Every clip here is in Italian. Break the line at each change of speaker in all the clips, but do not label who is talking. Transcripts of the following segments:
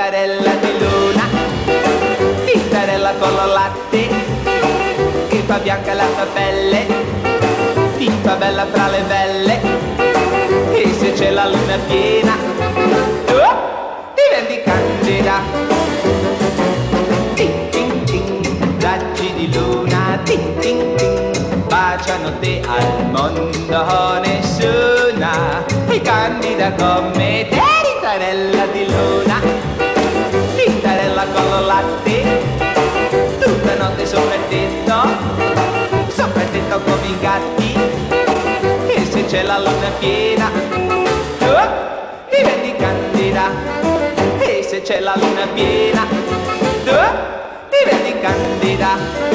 tintarella di luna, tintarella con lo latte, che fa bianca la tua pelle, ti fa bella fra le velle, e se c'è la luna piena, diventi candida. Tin tin tin, raggi di luna, tin tin tin, baciano te al mondo nessuna, è candida come te. Tintarella di luna, tintarella con lo latte, tutta notte sopra il tetto come i gatti, e se c'è la luna piena, diventi candida, e se c'è la luna piena, diventi candida.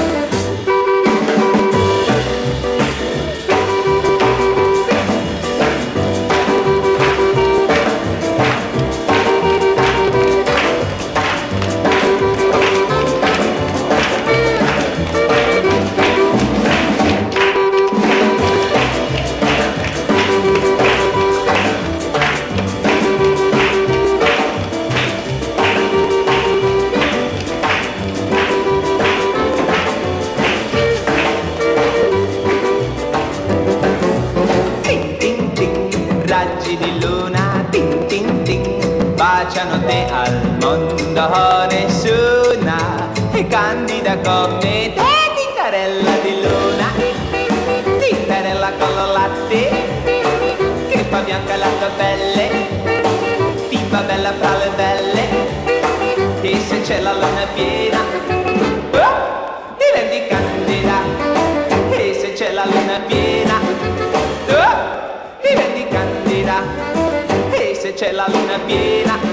Raggi di luna, tin tin tin, baciano te al mondo nessuna, è candida come te. Tintarella di luna, tintarella con lo latte, che fa bianca la tua pelle, ti fa bella fra le velle, e se c'è la luna piena, diventi candida, e se c'è la luna piena, diventi candida, e se c'è la luna piena,